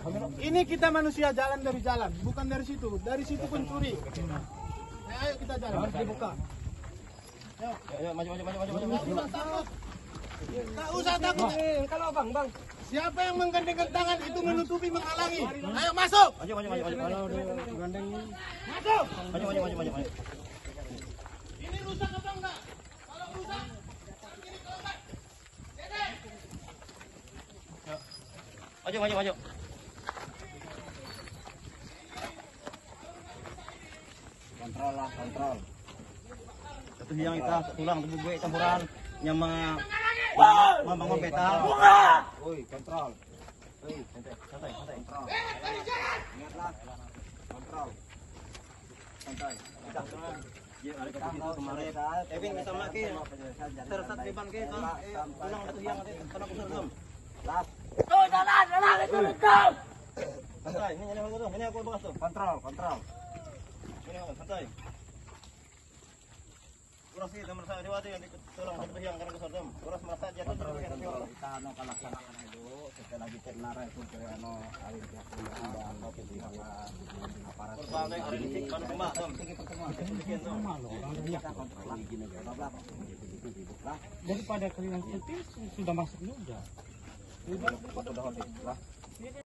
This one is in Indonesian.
Ini kita manusia jalan dari jalan, bukan dari situ. Dari situ pun curi. Ayo kita jalan. Harus dibuka. Ayo, maju. Tak usah takut. Kalau bang. Siapa yang menggandengkan tangan itu menutupi, menghalangi. Ayo masuk. Maju. Masuk. Maju. Ini rusak apa enggak? Kalau rusak, kiri kelompok. Dede. Maju. Kontrol. Satu yang kita tulang tubuh gue campuran yang membangun beta. Woi, kontrol. Woi, santai. Kontrol. Ingatlah. Kontrol. Santai. Ya, ada kita kemarin. Evin bisa makin. Tersat depan ke tulang satu yang kena kusur belum? Las. Oh, jalan itu betul. Santai, ini aku bahas tuh. Kontrol. Ini santai. Uras sih teman saya diwati yang tolong satu yang karena kusur belum. Uras merasa jatuh terus kita laksanakan dulu. Setelah kita narai itu ke alih pihak dan aparat. Berbagai kritik kan kembang tuh. Daripada kalian putih sudah masuk juga. Sudah hotel lah.